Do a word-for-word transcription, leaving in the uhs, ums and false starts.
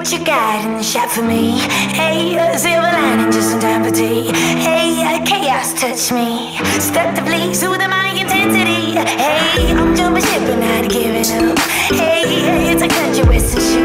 what you got in the shot for me. Hey, uh, silver lining, just some time for tea. Hey, uh, chaos touch me. Stuck to flee, soothing my intensity. Hey, I'm jumping ship and not giving up. Hey, it's a country western shoe.